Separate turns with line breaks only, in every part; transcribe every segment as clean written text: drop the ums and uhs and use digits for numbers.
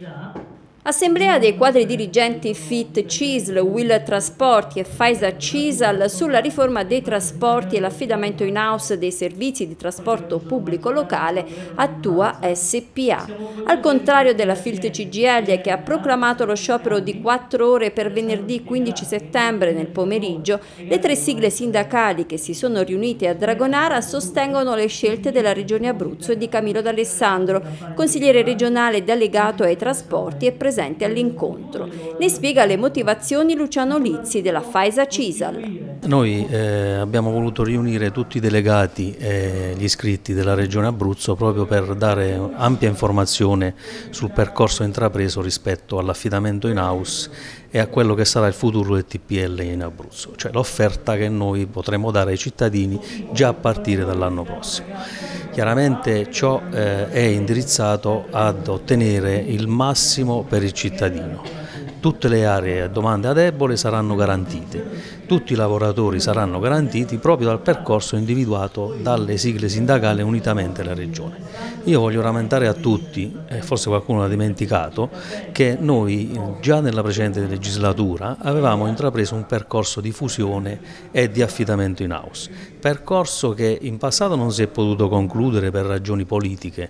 Assemblea dei quadri dirigenti FIT, CISL, Will Trasporti e Faisa CISAL sulla riforma dei trasporti e l'affidamento in house dei servizi di trasporto pubblico locale Attua SPA. Al contrario della FILT CGIL, che ha proclamato lo sciopero di 4 ore per venerdì 15 settembre nel pomeriggio, le 3 sigle sindacali che si sono riunite a Dragonara sostengono le scelte della Regione Abruzzo e di Camillo D'Alessandro, consigliere regionale delegato ai trasporti e presente all'incontro. Ne spiega le motivazioni Luciano Lizzi della Faisa CISAL.
Noi abbiamo voluto riunire tutti i delegati e gli iscritti della Regione Abruzzo proprio per dare ampia informazione sul percorso intrapreso rispetto all'affidamento in house e a quello che sarà il futuro del TPL in Abruzzo, cioè l'offerta che noi potremo dare ai cittadini già a partire dall'anno prossimo. Chiaramente ciò è indirizzato ad ottenere il massimo per il cittadino. Tutte le aree a domanda debole saranno garantite, tutti i lavoratori saranno garantiti proprio dal percorso individuato dalle sigle sindacali unitamente alla Regione. Io voglio rammentare a tutti, e forse qualcuno l'ha dimenticato, che noi già nella precedente legislatura avevamo intrapreso un percorso di fusione e di affidamento in house, percorso che in passato non si è potuto concludere per ragioni politiche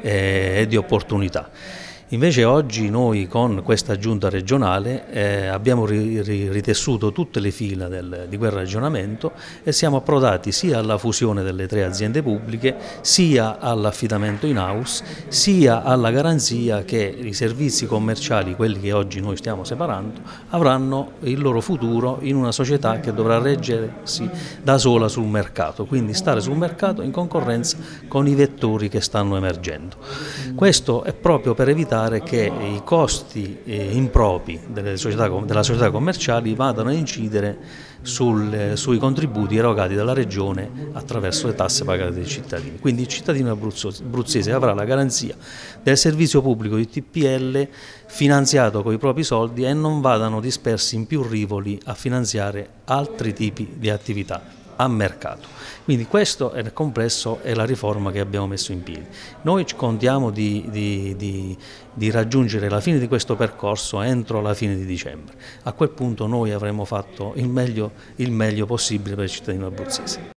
e di opportunità. Invece oggi noi con questa giunta regionale abbiamo ritessuto tutte le fila di quel ragionamento e siamo approdati sia alla fusione delle 3 aziende pubbliche, sia all'affidamento in house, sia alla garanzia che i servizi commerciali, quelli che oggi noi stiamo separando, avranno il loro futuro in una società che dovrà reggersi da sola sul mercato, quindi stare sul mercato in concorrenza con i vettori che stanno emergendo. Questo è proprio per evitare che i costi impropri della società commerciali vadano a incidere sui contributi erogati dalla Regione attraverso le tasse pagate dai cittadini. Quindi il cittadino abruzzese avrà la garanzia del servizio pubblico di TPL finanziato con i propri soldi e non vadano dispersi in più rivoli a finanziare altri tipi di attività a mercato. Quindi questo nel complesso è la riforma che abbiamo messo in piedi. Noi contiamo di raggiungere la fine di questo percorso entro la fine di dicembre. A quel punto noi avremo fatto il meglio possibile per il cittadino abruzzese.